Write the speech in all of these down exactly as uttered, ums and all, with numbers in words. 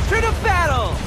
Return to battle!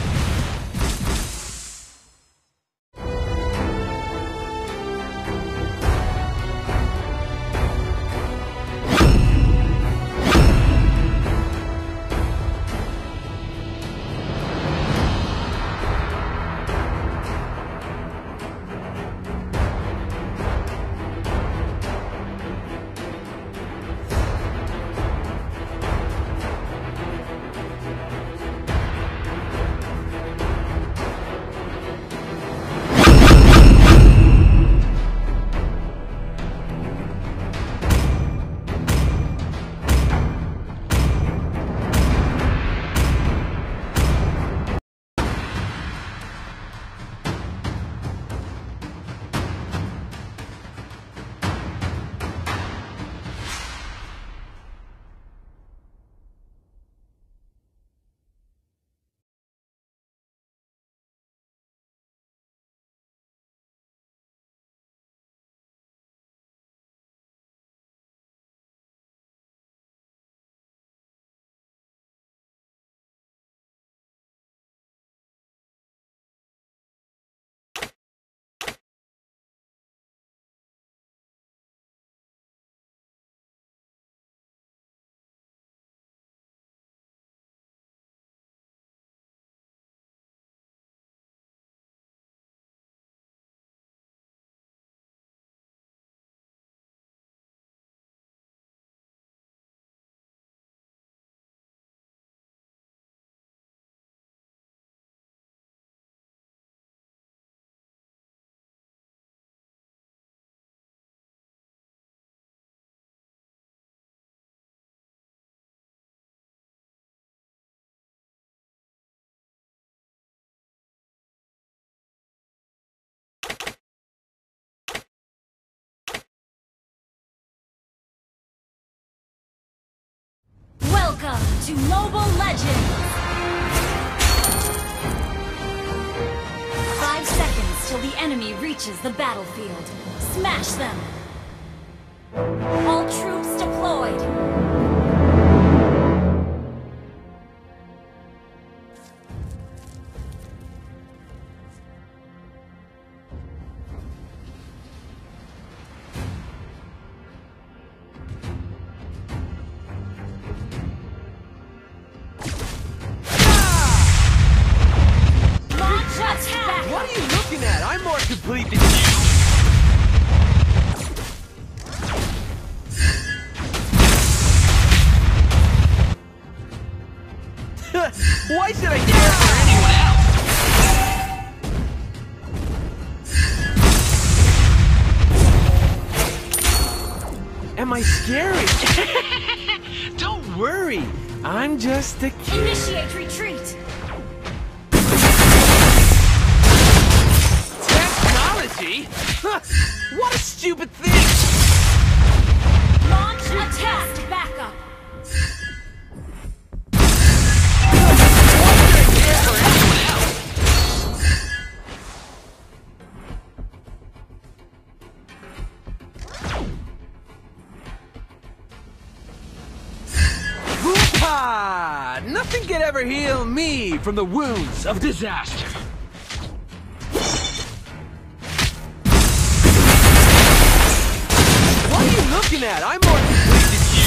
Welcome to Mobile Legends! Five seconds till the enemy reaches the battlefield. Smash them! All troops deployed! What are you looking at? I'm more complete than you! Why should I care for anyone else? Am I scary? Don't worry, I'm just a kid. Initiate retreat! Huh, what a stupid thing! Launch attack backup! Whoop-ha! Nothing can ever heal me from the wounds of disaster. What are you looking at? I'm more complete than you.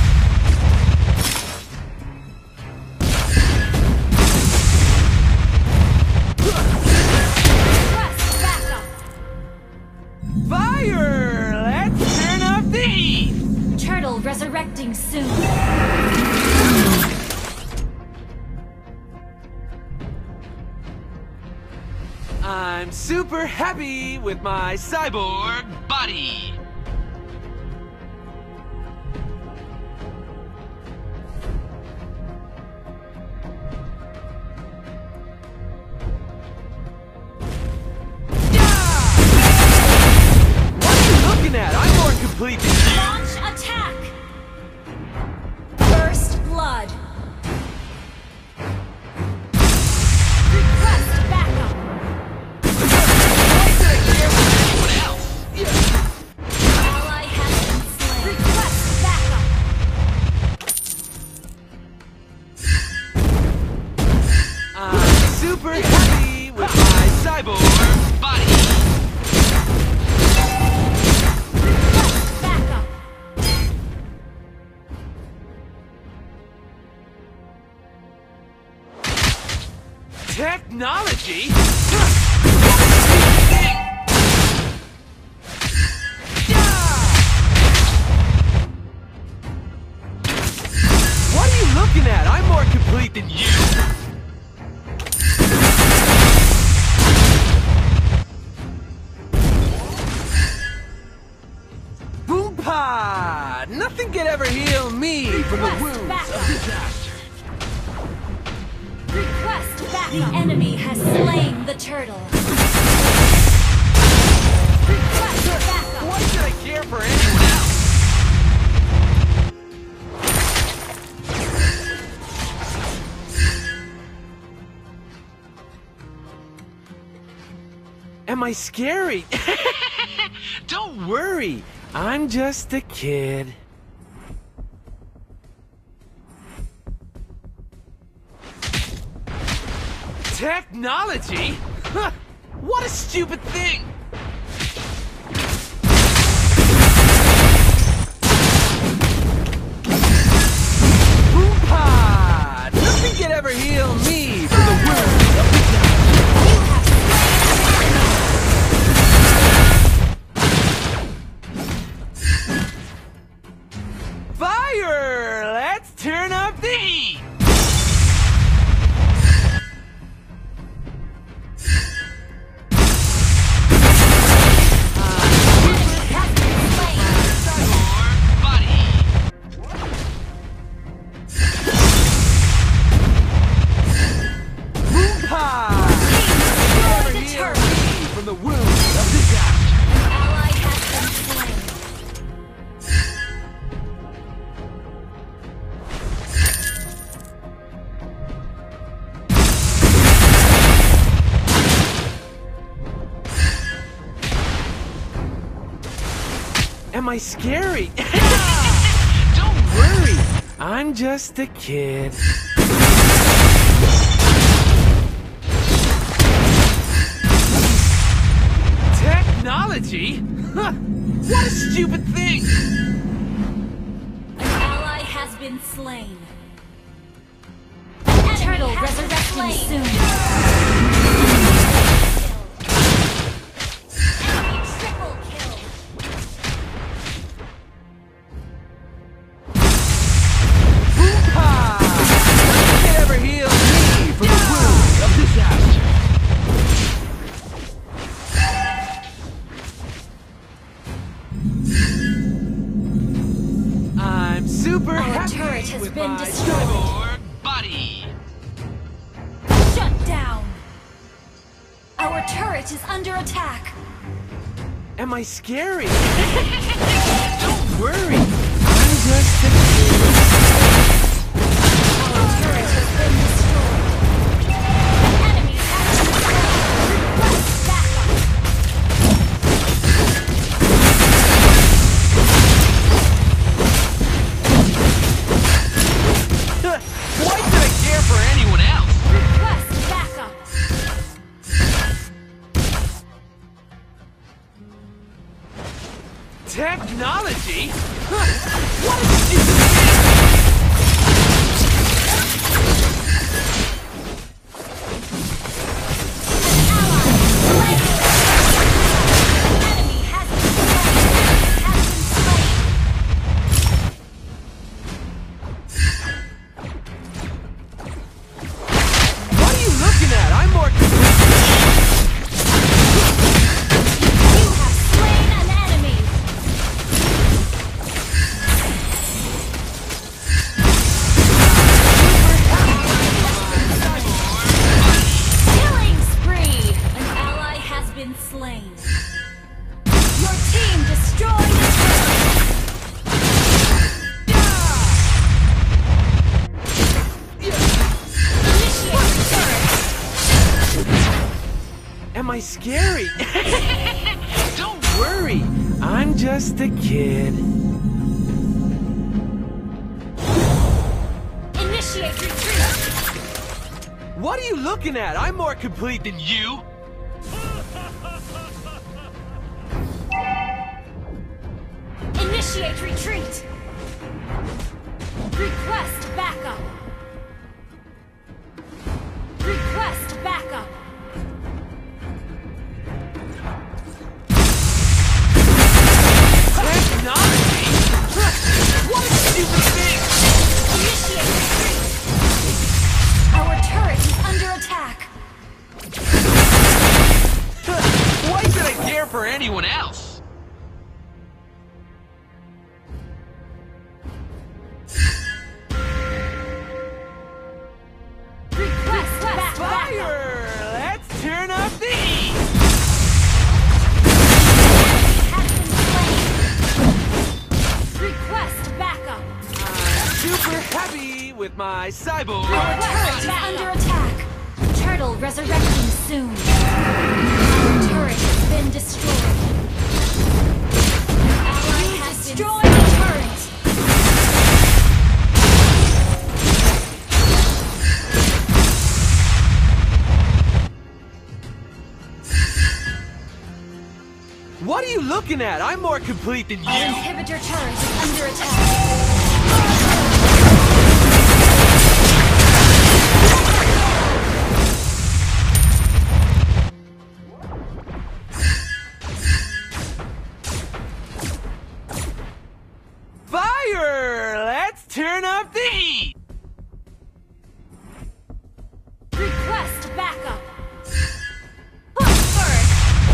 Request backup! Fire! Let's turn up the heat! Turtle resurrecting soon. I'm super happy with my cyborg body. I'm more complete than you. Launch attack! First blood. Request backup. Why should I care for anyone else? Yeah. super happy with my cyborg body. Back up. Technology? What are you looking at? I'm more complete than you. Boompa! Nothing can ever heal me from the wounds of disaster. Request backup. The enemy has slain the turtle. Request backup. Why should I care for anyone else? Am I scary? Don't worry, I'm just a kid. Technology? Huh, what a stupid thing! Boompa! Nothing can ever heal me from the wounds of disaster. Fire! Let's turn up the heat! From the wounds of disaster. An ally has been slain. Am I scary? Don't worry, I'm just a kid. Technology? Huh, what a stupid thing! An ally has been slain. An turtle resurrecting soon. Enemy triple kill. Boompa! Nothing can ever heal me from the wounds of disaster. I'm super Our happy turret has with been my destroyed. cyborg body. Shut down. Our turret is under attack. Am I scary? Don't worry, I'm just a kid. Our turret has been destroyed. An enemy has been slain. Request backup. Why should I care for anyone else? Request backup. Technology? Huh, what a stupid thing! Am I scary? Don't worry, I'm just a kid. Initiate retreat! What are you looking at? I'm more complete than you. Initiate retreat. Request backup. Request backup. Technology? What a stupid thing! Initiate retreat. Our turret is under attack. Why should I care for anyone else? Request backup. Fire! Let's turn up the heat! Has been slain. Request backup. I'm super happy with my cyborg. Our turret is under attack. Turtle resurrecting soon. Our turret has been destroyed. Ally has destroyed the turret. What are you looking at? I'm more complete than Our you. inhibitor turret is under attack. Fire! Let's turn up the heat! Request backup. Push first.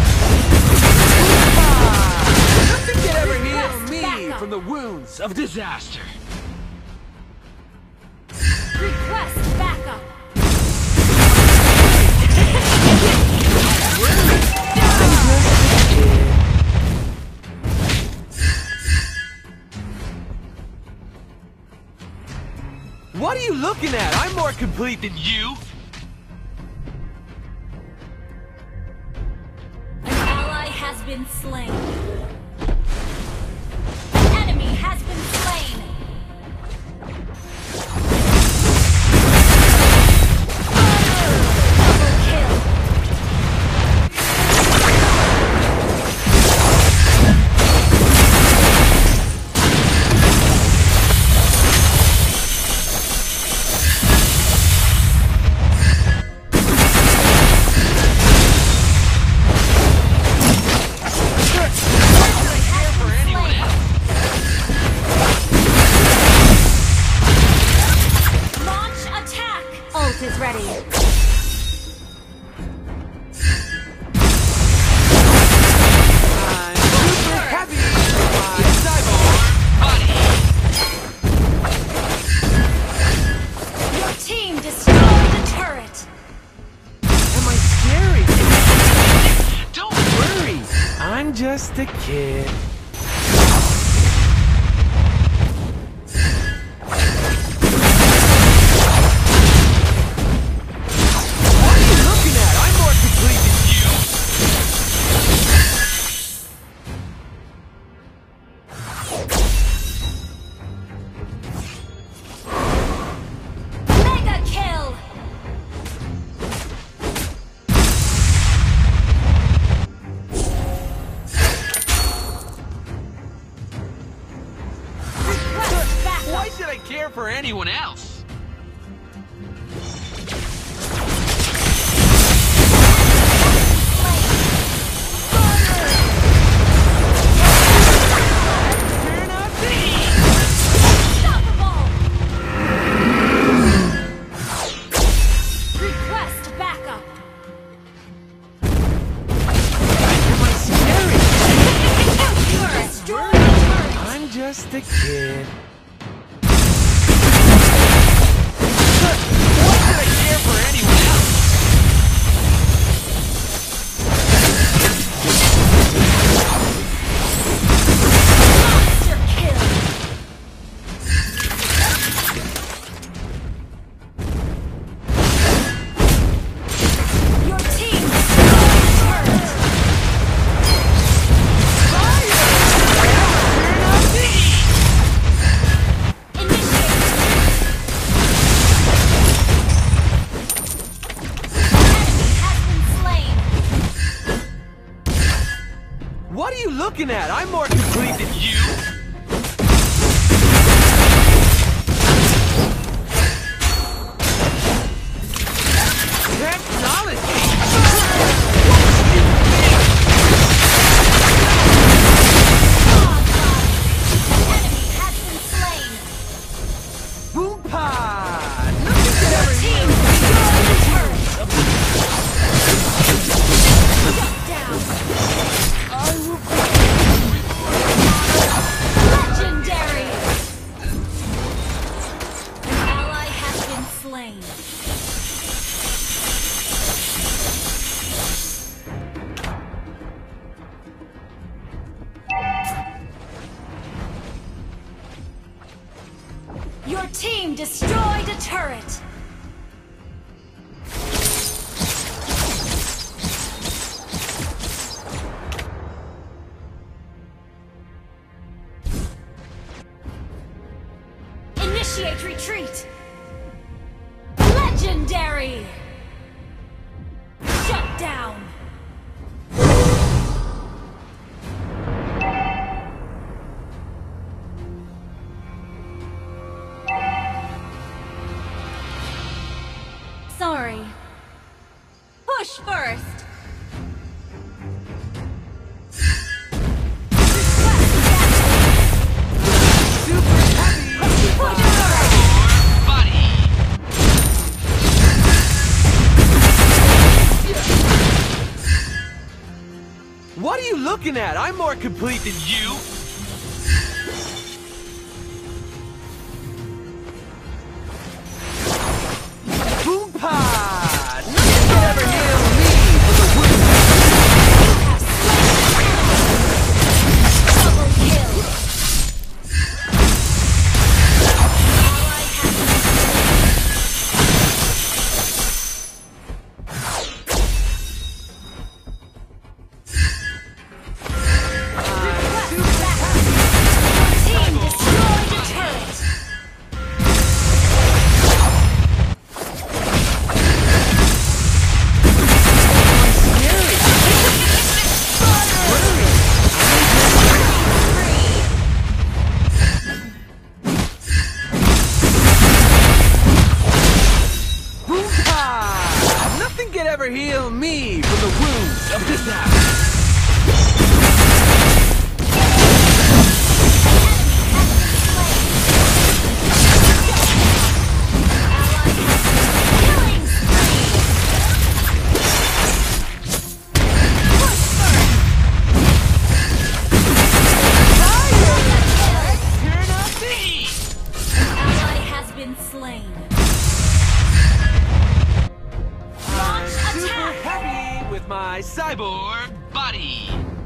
Nothing can ever heal Request me backup. from the wounds of disaster. Request backup. What are you looking at? I'm more complete than you. An ally has been slain. An enemy has been slain. Double kill. Launch attack. Ult is ready. I'm super happy with my cyborg body. Your team destroyed the turret. Am I scary? Don't worry, I'm just a kid. What are you looking at? I'm more complete than you. Mega kill. Request backup. Why should I care for anyone else? Turn up the heat! Unstoppable. Request backup. Am I scary? Destroy the turret. I'm just a kid. Why should I care for anyone else? Monster kill. Your team destroyed the turret. Turn up the heat! looking at? I'm more complete than you. Technology. Enemy has been slain. Boom pod. Nothing could ever Team heal. destroy the turret. Shut down. I will. Legendary. An ally has been slain. Your team destroyed a turret! Initiate retreat! Legendary! Shut down! Sorry. Push first. Super heavy. Push first. Body. What are you looking at? I'm more complete than you. Boom pod! Nothing can ever heal me for the wound. Double kill. Ally has team destroyed the turret. Boom pod! Nothing can ever heal me from the wounds of this house. Killing Turn up the heat! ally has been slain. Launch Super attack! heavy with my cyborg body.